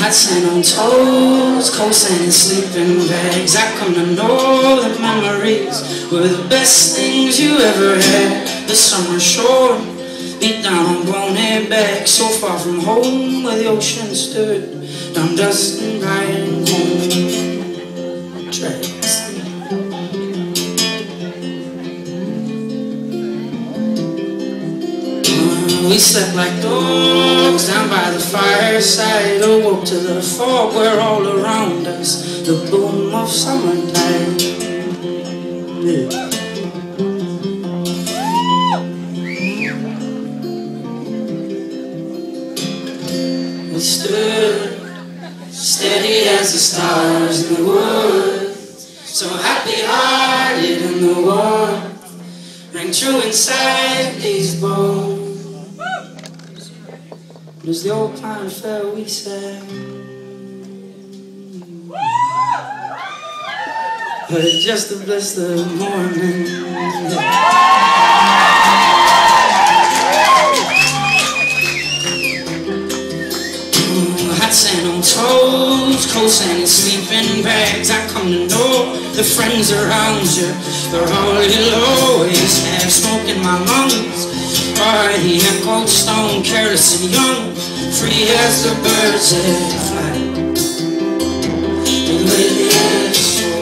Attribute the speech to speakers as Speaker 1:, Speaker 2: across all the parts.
Speaker 1: Hot sand on toes, cold sand in sleeping bags. I come to know that memories were the best things you ever had. The summer shore, beat down on blown-head back, so far from home where the ocean stood, down dust and riding home tracks. We slept like dogs down by the fireside, awoke to the fog where all around us the boom of summertime. Yeah. We stood steady as the stars in the woods, so happy-hearted in the warmth rang true inside these bones. As the old pine fell, we sang, but it's just to bless the morning. Hot sand on toes, cold sand in sleeping bags. I come to know the friends around you, they're all you'll always have. Smoke in my lungs, the echoed stone, careless and young, free as the birds that fly. And lately it's so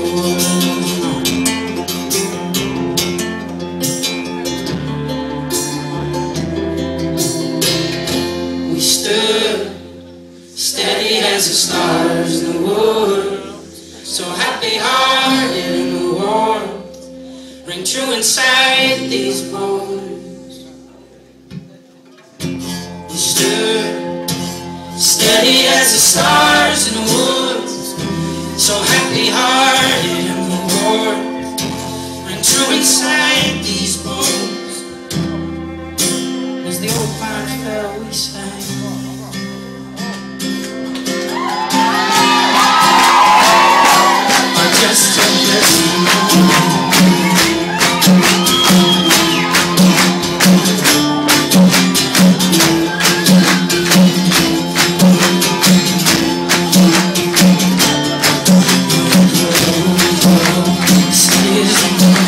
Speaker 1: long. We stood steady as the stars in the woods, so happy-hearted in the warmth ring true inside these bones. Stood steady as the stars in the woods, so happy-hearted in the warmth ring true inside these bones. As the old pine fell, we sang, just to bless the morning. Is